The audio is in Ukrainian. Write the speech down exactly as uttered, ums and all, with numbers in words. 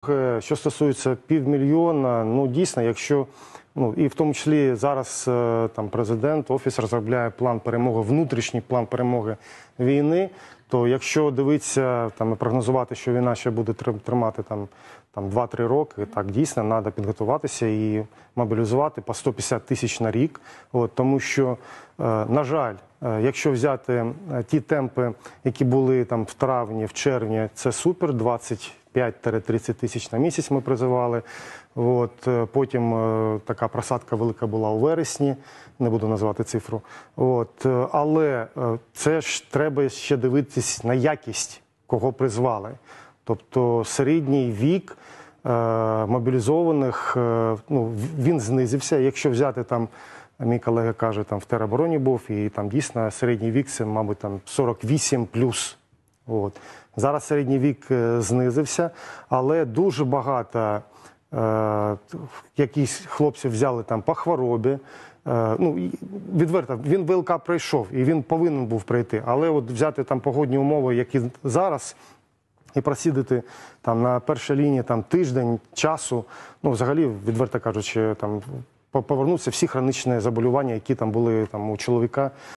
Друге, що стосується півмільйона, ну дійсно, якщо, ну і в тому числі зараз там президент, офіс розробляє план перемоги, внутрішній план перемоги війни, то якщо дивитися там і прогнозувати, що війна ще буде тримати там, там два-три роки, так дійсно треба підготуватися і мобілізувати по сто п'ятдесят тисяч на рік. От, тому що, на жаль, якщо взяти ті темпи, які були там в травні, в червні, це супер, двадцять п'ять-тридцять тисяч на місяць ми призивали. От, потім е, така просадка велика була у вересні, не буду називати цифру. От, але е, це ж треба ще дивитись на якість, кого призвали. Тобто середній вік е, мобілізованих, е, ну, він знизився. Якщо взяти там, мій колега каже, там в теробороні був, і там дійсно середній вік це, мабуть, там сорок вісім плюс. От. Зараз середній вік знизився, але дуже багато е, якісь хлопців взяли там по хворобі. Е, ну, відверто, він ВЛК пройшов і він повинен був пройти. Але от взяти там погодні умови, які зараз, і просидіти там на першій лінії там тиждень часу, ну взагалі, відверто кажучи, там повернуться всі хронічні заболювання, які там були там у чоловіка.